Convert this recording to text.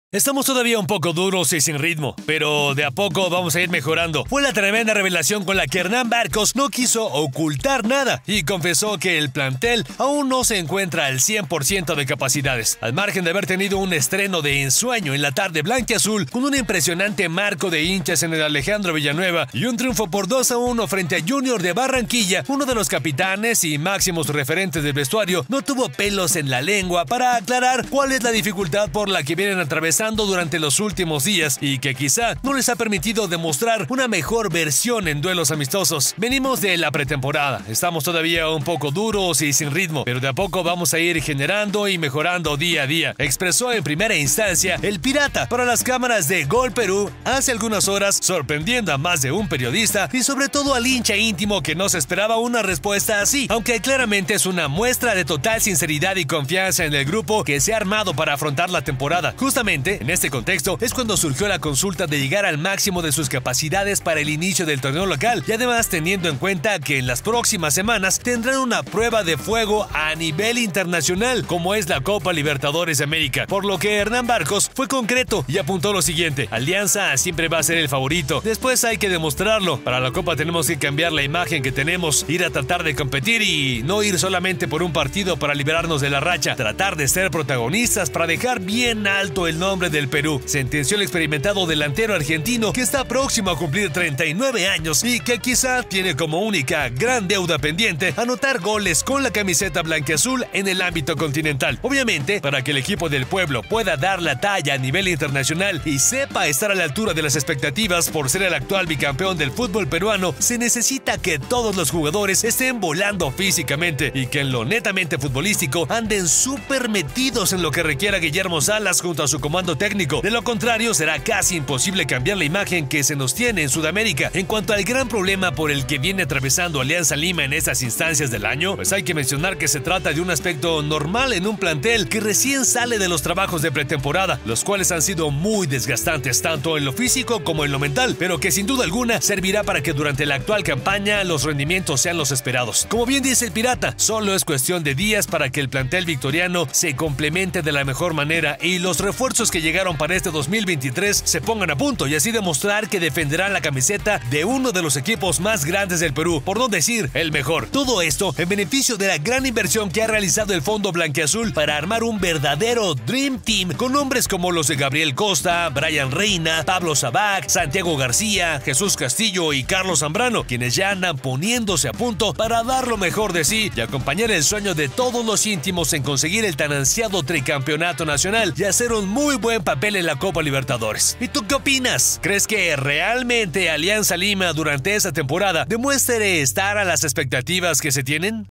Estamos todavía un poco duros y sin ritmo, pero de a poco vamos a ir mejorando. Fue la tremenda revelación con la que Hernán Barcos no quiso ocultar nada y confesó que el plantel aún no se encuentra al 100% de capacidades. Al margen de haber tenido un estreno de ensueño en la tarde blanquiazul con un impresionante marco de hinchas en el Alejandro Villanueva y un triunfo por 2-1 frente a Junior de Barranquilla, uno de los capitanes y máximos referentes del vestuario no tuvo pelos en la lengua para aclarar cuál es la dificultad por la que vienen atravesando durante los últimos días y que quizá no les ha permitido demostrar una mejor versión en duelos amistosos. Venimos de la pretemporada, estamos todavía un poco duros y sin ritmo, pero de a poco vamos a ir generando y mejorando día a día, expresó en primera instancia el Pirata para las cámaras de Gol Perú hace algunas horas, sorprendiendo a más de un periodista y sobre todo al hincha íntimo que no se esperaba una respuesta así, aunque claramente es una muestra de total sinceridad y confianza en el grupo que se ha armado para afrontar la temporada. Justamente en este contexto es cuando surgió la consulta de llegar al máximo de sus capacidades para el inicio del torneo local y además teniendo en cuenta que en las próximas semanas tendrán una prueba de fuego a nivel internacional como es la Copa Libertadores de América, por lo que Hernán Barcos fue concreto y apuntó lo siguiente: Alianza siempre va a ser el favorito, después hay que demostrarlo, para la Copa tenemos que cambiar la imagen que tenemos, ir a tratar de competir y no ir solamente por un partido para liberarnos de la racha, tratar de ser protagonistas para dejar bien alto el nombre del Perú, sentenció el experimentado delantero argentino que está próximo a cumplir 39 años y que quizá tiene como única gran deuda pendiente anotar goles con la camiseta blanquiazul en el ámbito continental. Obviamente, para que el equipo del pueblo pueda dar la talla a nivel internacional y sepa estar a la altura de las expectativas por ser el actual bicampeón del fútbol peruano, se necesita que todos los jugadores estén volando físicamente y que en lo netamente futbolístico anden súper metidos en lo que requiera Guillermo Salas junto a su comando técnico. De lo contrario, será casi imposible cambiar la imagen que se nos tiene en Sudamérica. En cuanto al gran problema por el que viene atravesando Alianza Lima en estas instancias del año, pues hay que mencionar que se trata de un aspecto normal en un plantel que recién sale de los trabajos de pretemporada, los cuales han sido muy desgastantes tanto en lo físico como en lo mental, pero que sin duda alguna servirá para que durante la actual campaña los rendimientos sean los esperados. Como bien dice el Pirata, solo es cuestión de días para que el plantel victoriano se complemente de la mejor manera y los refuerzos que llegaron para este 2023 se pongan a punto y así demostrar que defenderán la camiseta de uno de los equipos más grandes del Perú, por no decir el mejor. Todo esto en beneficio de la gran inversión que ha realizado el Fondo Blanquiazul para armar un verdadero Dream Team con nombres como los de Gabriel Costa, Brian Reina, Pablo Sabac, Santiago García, Jesús Castillo y Carlos Zambrano, quienes ya andan poniéndose a punto para dar lo mejor de sí y acompañar el sueño de todos los íntimos en conseguir el tan ansiado tricampeonato nacional y hacer un muy buen papel en la Copa Libertadores. ¿Y tú qué opinas? ¿Crees que realmente Alianza Lima durante esta temporada demuestre estar a las expectativas que se tienen?